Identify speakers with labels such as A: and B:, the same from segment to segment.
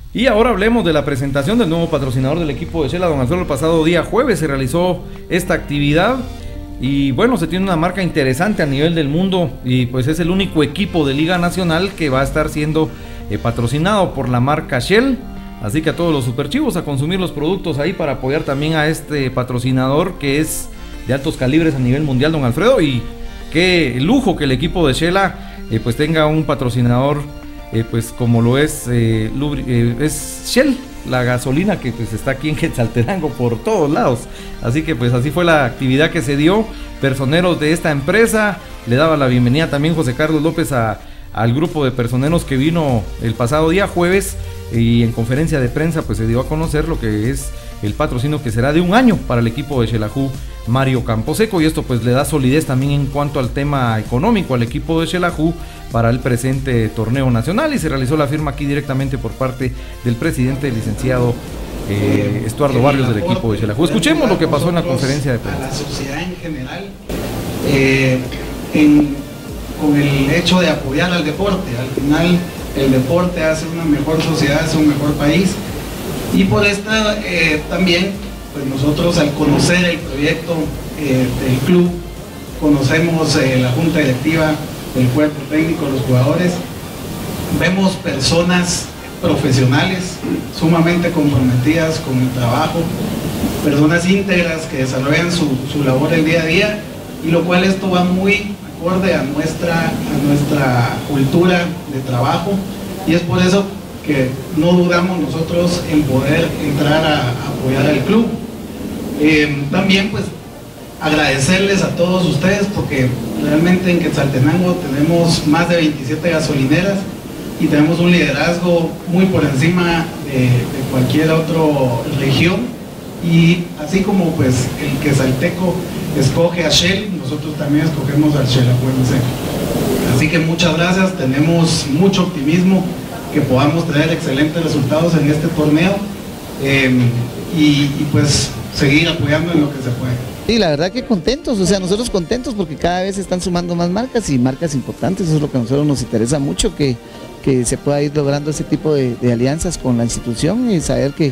A: Y ahora hablemos de la presentación del nuevo patrocinador del equipo de Shela, don Alfredo. El pasado día jueves se realizó esta actividad y bueno, se tiene una marca interesante a nivel del mundo y pues es el único equipo de Liga Nacional que va a estar siendo patrocinado por la marca Shell. Así que a todos los superchivos a consumir los productos ahí para apoyar también a este patrocinador que es de altos calibres a nivel mundial, don Alfredo. Y qué lujo que el equipo de Shela pues tenga un patrocinador pues como lo es Shell, la gasolina que pues está aquí en Quetzaltenango por todos lados. Así que pues así fue la actividad que se dio. Personeros de esta empresa, le daba la bienvenida también José Carlos López al grupo de personeros que vino el pasado día jueves, y en conferencia de prensa pues se dio a conocer lo que es el patrocinio que será de 1 año para el equipo de Xelajú Mario Camposeco, y esto pues le da solidez también en cuanto al tema económico al equipo de Xelajú para el presente torneo nacional, y se realizó la firma aquí directamente por parte del presidente, el licenciado Estuardo Barrios del equipo de Xelajú. Escuchemos lo que pasó en la conferencia de prensa.
B: A la sociedad en general, con el hecho de apoyar al deporte. Al final el deporte hace una mejor sociedad, hace un mejor país, y por esta también pues nosotros, al conocer el proyecto del club, conocemos la junta directiva, el cuerpo técnico, los jugadores, vemos personas profesionales sumamente comprometidas con el trabajo, personas íntegras que desarrollan su labor el día a día, y lo cual esto va muy acorde a nuestra cultura de trabajo, y es por eso que no dudamos nosotros en poder entrar a apoyar al club. También pues agradecerles a todos ustedes, porque realmente en Quetzaltenango tenemos más de 27 gasolineras y tenemos un liderazgo muy por encima de cualquier otra región, y así como pues el quetzalteco escoge a Shell, nosotros también escogemos al Shell Acuérdense. Así que muchas gracias, tenemos mucho optimismo que podamos traer excelentes resultados en este torneo, y pues seguir apoyando en lo que se puede.
C: Sí, la verdad que contentos, o sea, nosotros contentos porque cada vez se están sumando más marcas, y marcas importantes. Eso es lo que a nosotros nos interesa mucho, que se pueda ir logrando ese tipo de alianzas con la institución, y saber que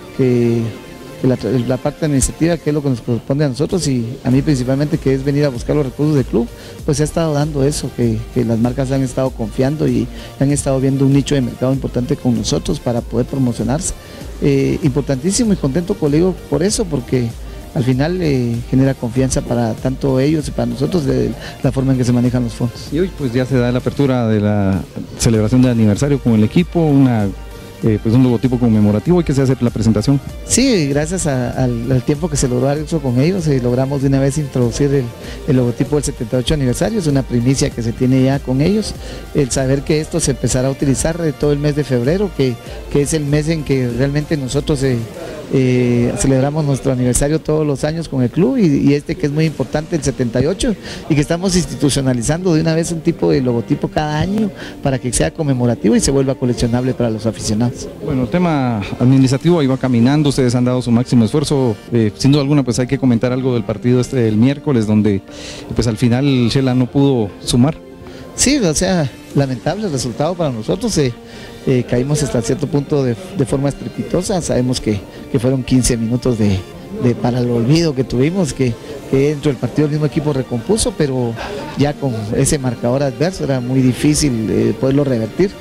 C: la parte administrativa, que es lo que nos corresponde a nosotros y a mí principalmente, que es venir a buscar los recursos del club, pues se ha estado dando eso, que las marcas han estado confiando y han estado viendo un nicho de mercado importante con nosotros para poder promocionarse. Importantísimo y contento, colega, por eso, porque al final genera confianza para tanto ellos y para nosotros de la forma en que se manejan los fondos.
D: Y hoy pues ya se da la apertura de la celebración del aniversario con el equipo, pues un logotipo conmemorativo, y que se hace la presentación.
C: Sí, gracias al tiempo que se logró eso con ellos, logramos de una vez introducir el logotipo del 78 aniversario. Es una primicia que se tiene ya con ellos, el saber que esto se empezará a utilizar de todo el mes de febrero, que es el mes en que realmente nosotros celebramos nuestro aniversario todos los años con el club, y este que es muy importante, el 78, y que estamos institucionalizando de una vez un tipo de logotipo cada año para que sea conmemorativo y se vuelva coleccionable para los aficionados.
D: Bueno, el tema administrativo ahí va caminando, ustedes han dado su máximo esfuerzo, sin duda alguna pues hay que comentar algo del partido del miércoles, donde pues al final Shela no pudo sumar.
C: Sí, o sea, lamentable el resultado para nosotros. Caímos hasta cierto punto de forma estrepitosa. Sabemos que fueron 15 minutos para el olvido que tuvimos, que dentro del partido el mismo equipo recompuso, pero ya con ese marcador adverso era muy difícil poderlo revertir.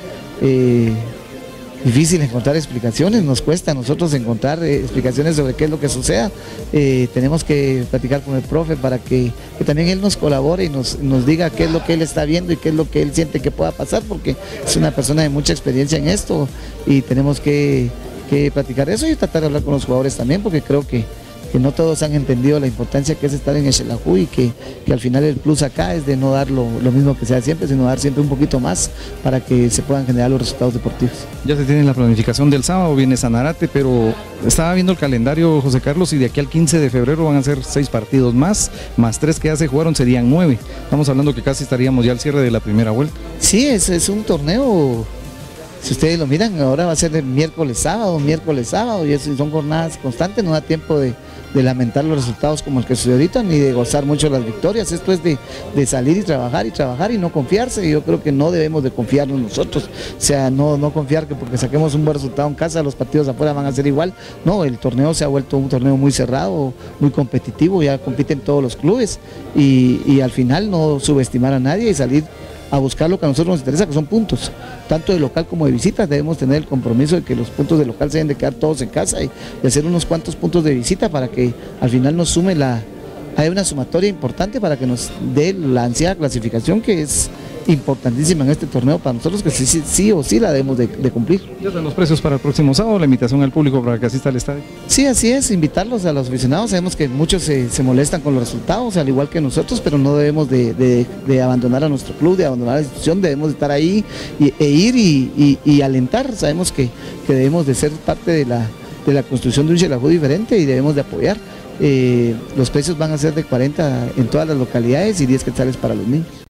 C: Difícil encontrar explicaciones, nos cuesta a nosotros encontrar explicaciones sobre qué es lo que suceda. Tenemos que platicar con el profe para que también él nos colabore y nos diga qué es lo que él está viendo y qué es lo que él siente que pueda pasar, porque es una persona de mucha experiencia en esto, y tenemos que platicar eso y tratar de hablar con los jugadores también, porque creo que no todos han entendido la importancia que es estar en el Xelajú, y que al final el plus acá es de no dar lo mismo que sea siempre, sino dar siempre un poquito más para que se puedan generar los resultados deportivos.
D: Ya se tiene la planificación del sábado, viene Sanarate, pero estaba viendo el calendario, José Carlos, y de aquí al 15 de febrero van a ser 6 partidos más 3 que ya se jugaron, serían 9. Estamos hablando que casi estaríamos ya al cierre de la primera vuelta.
C: Sí, es un torneo. Si ustedes lo miran, ahora va a ser de miércoles sábado, y son jornadas constantes, no da tiempo de lamentar los resultados como el que sucedió ahorita, ni de gozar mucho las victorias. Esto es de salir y trabajar y no confiarse. Yo creo que no debemos de confiarnos nosotros, o sea, no confiar que porque saquemos un buen resultado en casa, los partidos afuera van a ser igual. No, el torneo se ha vuelto un torneo muy cerrado, muy competitivo, ya compiten todos los clubes y al final no subestimar a nadie y salir a buscar lo que a nosotros nos interesa, que son puntos, tanto de local como de visita. Debemos tener el compromiso de que los puntos de local se deben de quedar todos en casa y hacer unos cuantos puntos de visita para que al final nos sume hay una sumatoria importante para que nos dé la ansiada clasificación, que es importantísima en este torneo para nosotros, que sí o sí la debemos de cumplir.
D: ¿Ya están los precios para el próximo sábado, la invitación al público para que asista al estadio?
C: Sí, así es, invitarlos a los aficionados. Sabemos que muchos se molestan con los resultados, al igual que nosotros, pero no debemos de abandonar a nuestro club, de abandonar a la institución. Debemos de estar ahí e ir y alentar. Sabemos que debemos de ser parte de la construcción de un Xelajú diferente y debemos de apoyar. Los precios van a ser de 40 en todas las localidades y 10 quetzales para los niños.